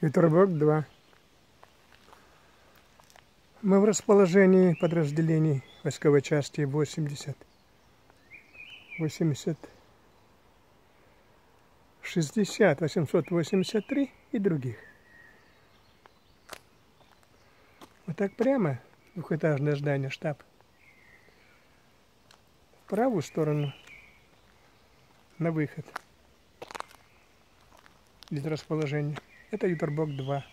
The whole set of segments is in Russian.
Ютербург 2. Мы в расположении подразделений войсковой части 80, 60, 883 и других. Вот так прямо, двухэтажное здание, штаб. В правую сторону на выход из расположения. Это Ютербург 2.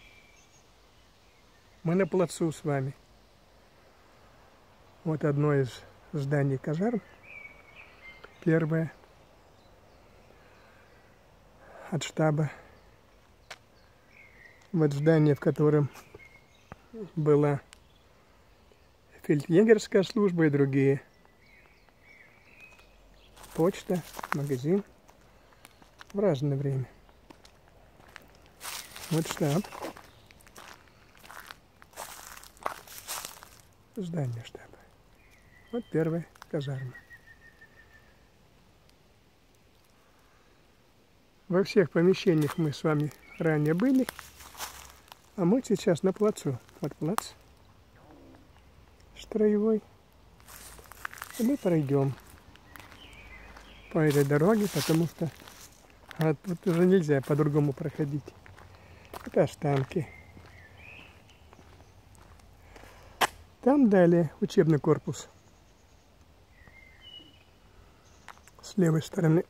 Мы на плацу с вами. Вот одно из зданий казарм. Первое. От штаба. Вот здание, в котором была фельдъегерская служба и другие. Почта, магазин. В разное время. Вот штаб. Здание штаба. Вот первая казарма. Во всех помещениях мы с вами ранее были, а мы сейчас на плацу. Вот плац строевой. И мы пройдем по этой дороге, потому что тут уже нельзя по-другому проходить. Это останки. Там далее учебный корпус. С левой стороны.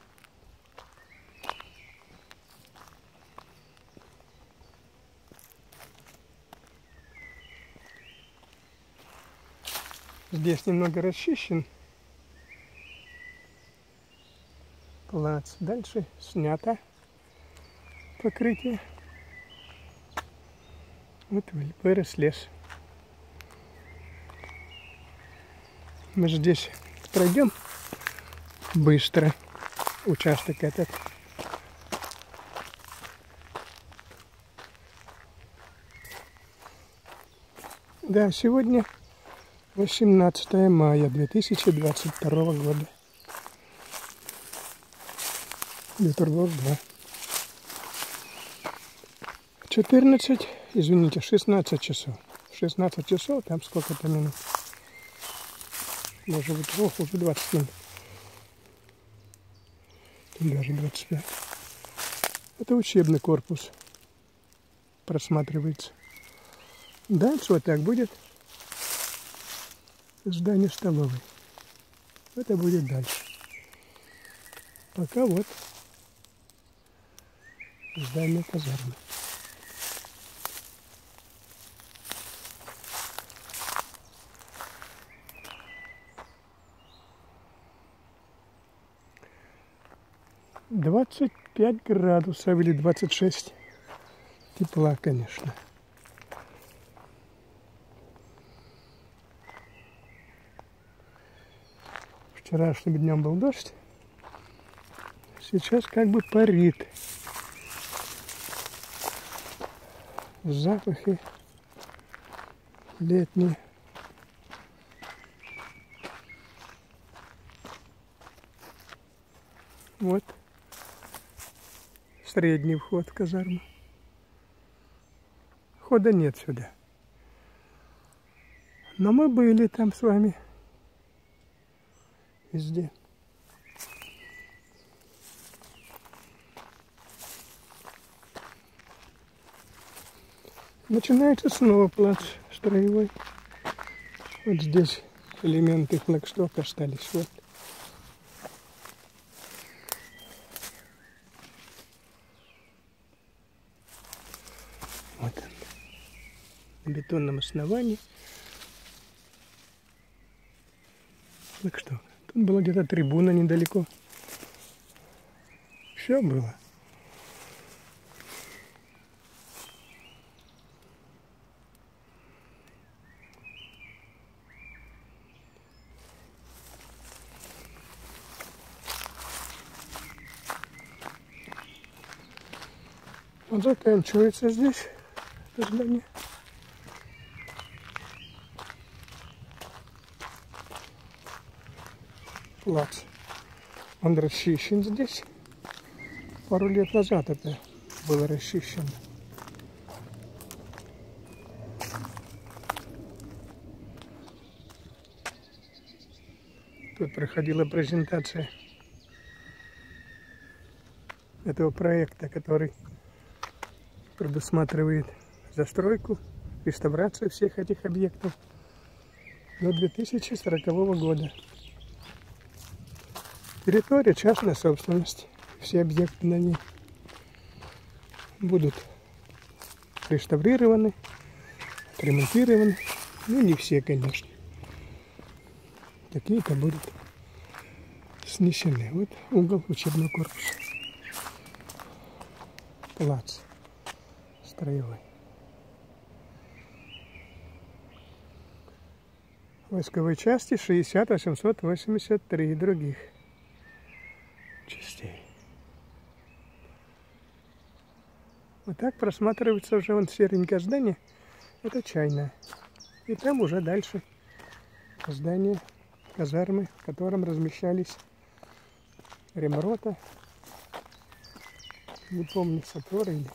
Здесь немного расчищен плац. Дальше снято покрытие. Вот вырос лес. Мы же здесь пройдем быстро участок этот. Да, сегодня 18 мая 2022 года. Ютербург 2. 16 часов. 16 часов, там сколько-то минут. Может быть, уже 20 минут. Даже 25. Это учебный корпус. Просматривается. Дальше вот так будет здание столовой. Это будет дальше. Пока вот здание казармы. — 25 градусов или 26. Тепла, конечно. Вчерашним днем был дождь. Сейчас как бы парит. Запахи летние. Вот средний вход в казарму. Хода нет сюда. Но мы были там с вами. Везде. Начинается снова плац строевой. Вот здесь элементы флагштока остались. Вот. Вот он. На бетонном основании. Флагшток. Тут была где-то трибуна недалеко. Все было. Вот заканчивается здесь это здание. Плац. Он расчищен здесь. Пару лет назад это было расчищено. Тут проходила презентация этого проекта, который предусматривает застройку, реставрацию всех этих объектов до 2040 года. Территория частная собственность. Все объекты на ней будут реставрированы, отремонтированы. Ну, не все, конечно. Какие-то будут снесены. Вот угол учебного корпуса. Плац строевой. Войсковой части 60-883 других частей. Вот так просматривается уже вон серенькое здание. Это чайная. И там уже дальше здание казармы, в котором размещались ремрота. Не помню, саперы или...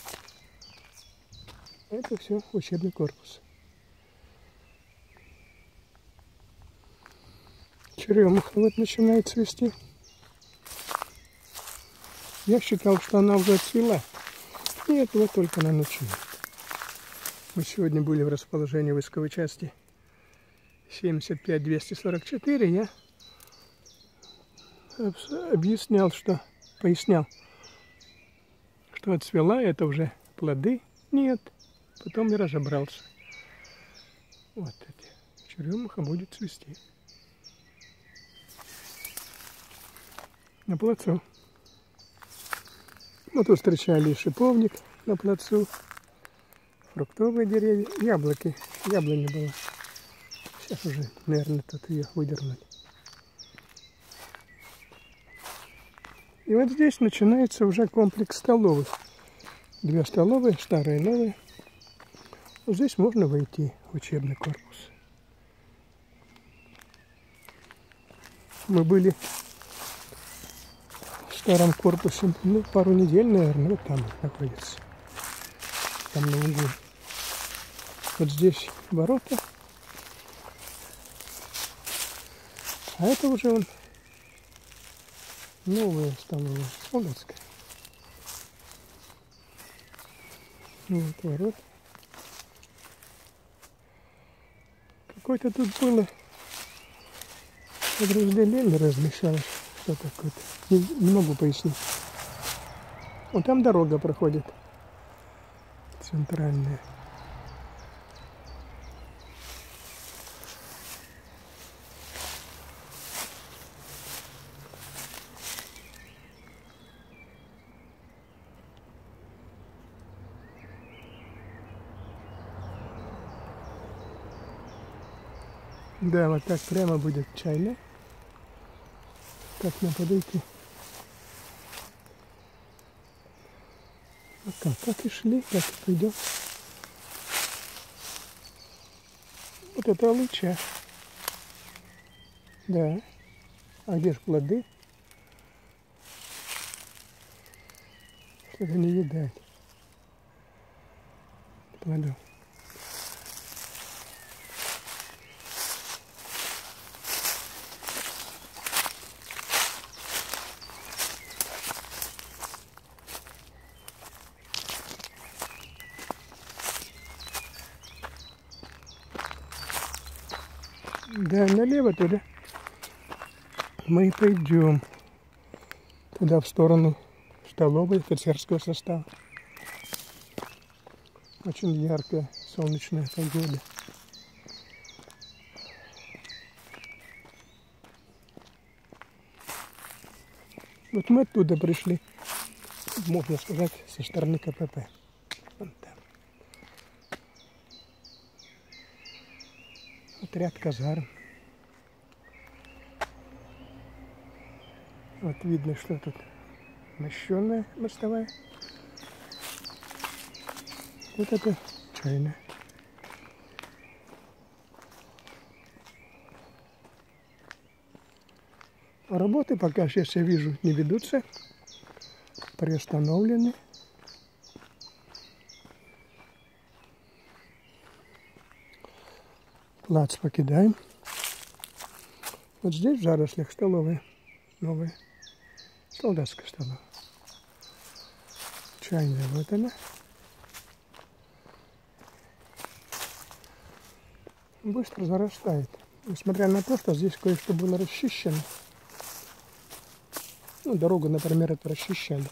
Это все учебный корпус. Черемуха вот начинает цвести. Я считал, что она уже отцвела. Нет, вот только она начинает. Мы сегодня были в расположении войсковой части 75-244. Я пояснял, что отцвела, это уже плоды. Нет, потом я разобрался. Вот эти. Черемуха будет цвести. На плацу. Мы тут встречали шиповник на плацу, фруктовые деревья, яблоки. Яблони было. Сейчас уже, наверное, тут ее выдернули. И вот здесь начинается уже комплекс столовых. 2 столовые, старые и новые. Вот здесь можно войти в учебный корпус. Мы были в старом корпусе, ну, пару недель, наверное, вот там находится. Там на углу. Вот здесь ворота. А это уже вон новая столовая, Солнцкая. Вот ворот. Какое-то тут было подразделение размещалось. Что такое-то? Не могу пояснить. Вот там дорога проходит. Центральная. Да, вот так прямо будет чайная. Как нам подойти? Вот там, как и шли, так и пойдем. Вот это алыча. Да. А где же плоды? Что-то не видать плодов. Да, налево туда мы и пойдем. Туда в сторону столовой офицерского состава. Очень яркая солнечная погода. Вот мы оттуда пришли, можно сказать, со стороны КПП. Вон там. Вот ряд казарм. Вот видно, что тут мощенная мостовая. Вот это чайная. Работы пока сейчас я вижу не ведутся, приостановлены. Плац покидаем. Вот здесь в зарослях столовая новая. Солдатская столовая. Чайная, вот она. Быстро зарастает. Несмотря на то, что здесь кое-что было расчищено. Ну, дорогу, например, это расчищали.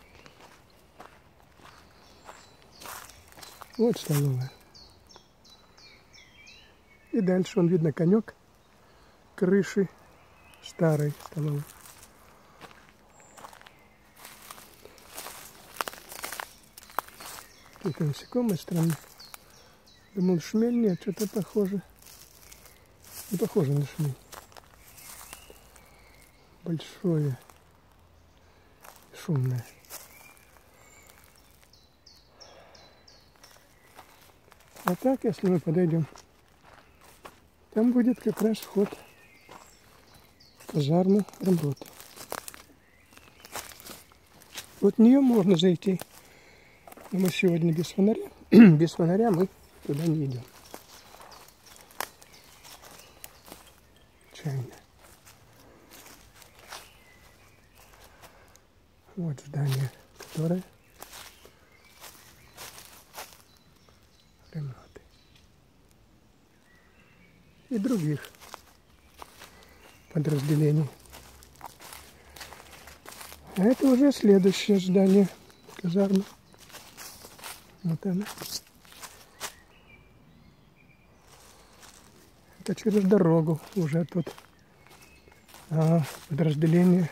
Вот столовая. И дальше вон видно конек крыши старой столовой. Какие-то насекомые странные. Думал, шмель, нет, что-то похоже. Не похоже на шмель. Большое. Шумное. А так, если мы подойдем, там будет как раз вход в казарму Рембрандта. Вот в нее можно зайти. Но мы сегодня без фонаря. Без фонаря мы туда не идем. Чайная. Вот здание, которое Рембрандта. И других подразделений. А это уже следующее здание казармы. Вот она. Это через дорогу уже тут подразделения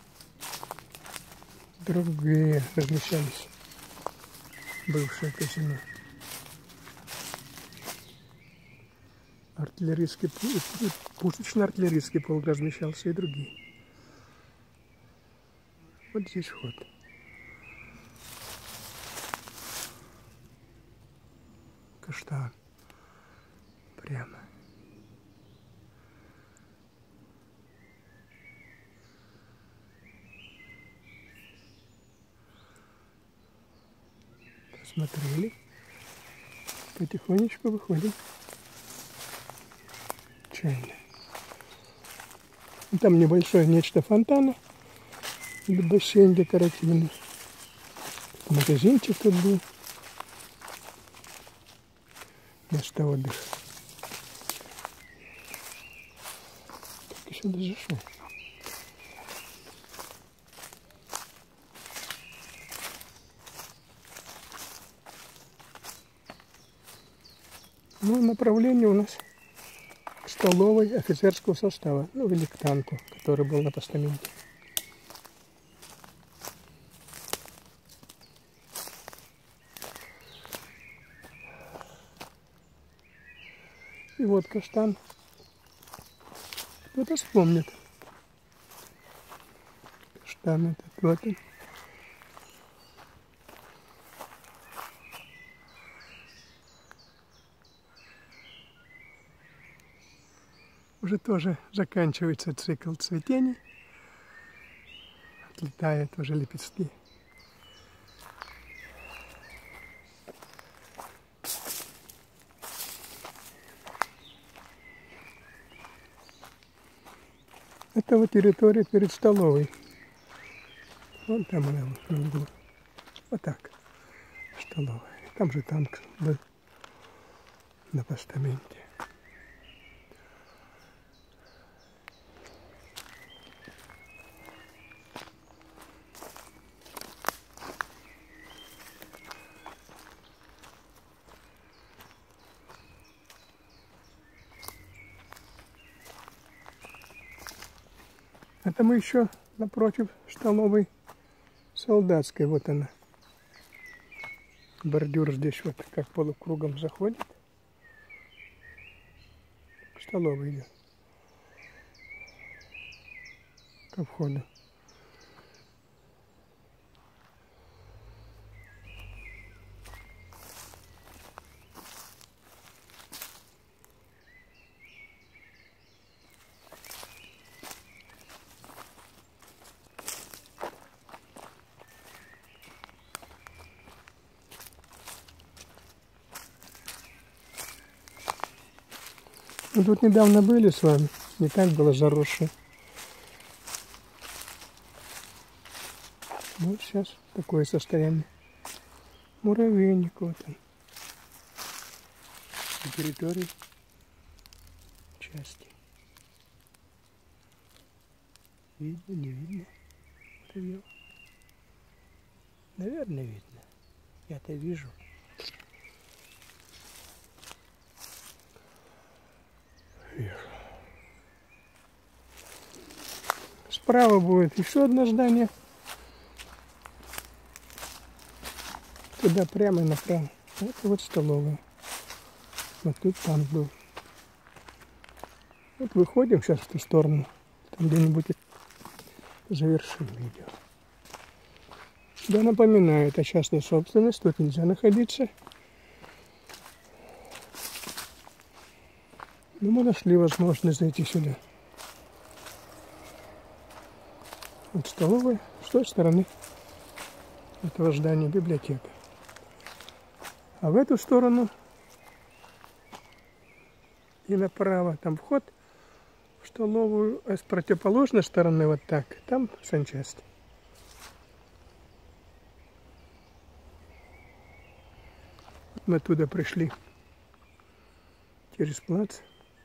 другие размещались. Бывшее казино. Артиллерийский, пушечно-артиллерийский полк размещался и другие. Вот здесь вход. Каштан. Прямо. Посмотрели. Потихонечку выходим. Чайная. Там небольшое нечто фонтана. Бассейн декоративный. Магазинчик тут был. Место отдыха. Так еще даже шел. Ну, направление у нас к столовой офицерского состава, ну или к танку, который был на постаменте. И вот каштан. Кто-то вспомнит. Каштан этот вот он. Уже тоже заканчивается цикл цветений. Отлетают уже лепестки. Это вот территория перед столовой. Вон там она в углу. Вот так. Столовая. Там же танк был на постаменте. Это мы еще напротив столовой солдатской. Вот она. Бордюр здесь вот как полукругом заходит. К столовой идет. Ко входу. Мы тут недавно были с вами. Не так было заросше. Вот сейчас такое состояние. Муравейник вот он. На территории части. Видно, не видно? Муравьев. Наверное, видно. Я-то вижу. Вижу. Справа будет еще одно здание. Туда прямо и направо. Это вот столовая. Вот тут танк был. Вот выходим сейчас в ту сторону. Там где-нибудь завершим видео. Да, напоминаю, это частная собственность, тут нельзя находиться. Но мы нашли возможность зайти сюда. Вот столовая, с той стороны этого здания библиотека. А в эту сторону и направо там вход в столовую, а с противоположной стороны вот так, там санчасть. Мы оттуда пришли через плац.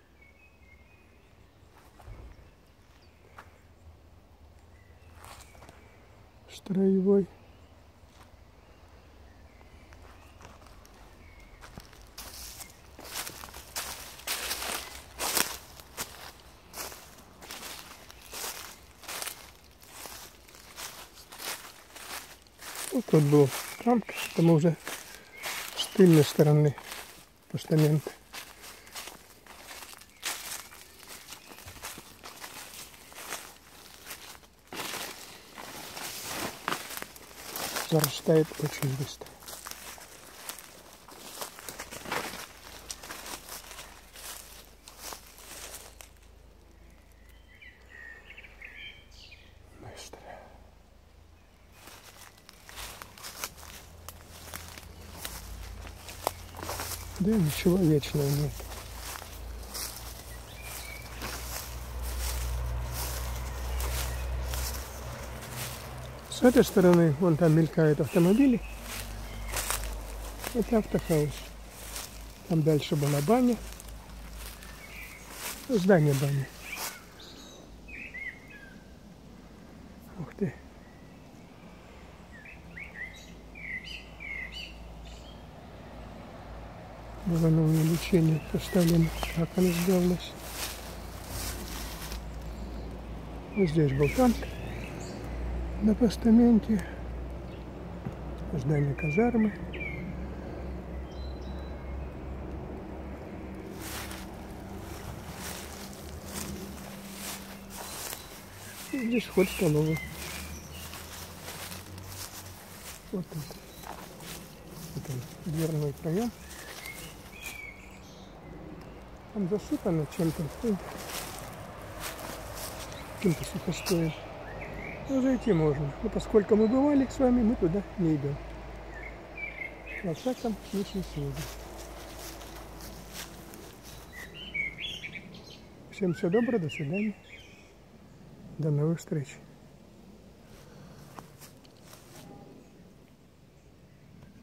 Строевой. Вот тут был танк, это мы уже с тыльной стороны постамента. Зарастает очень быстро. Быстро. Да ничего вечного нет. С этой стороны, вон там мелькают автомобили. Это автохаус. Там дальше была баня. Здание бани. Ух ты. Было на увеличение поставлено. Как оно сделалось. Вот здесь был танк. На постаменте здание казармы. И здесь вход в столовую. Вот тут. Это дверной проем. Там засыпано чем-то. Каким-то сухостоем. Но зайти можно. Но поскольку мы бывали с вами, мы туда не идем. Во всяком случае сегодня. Всем всего доброго, до свидания. До новых встреч.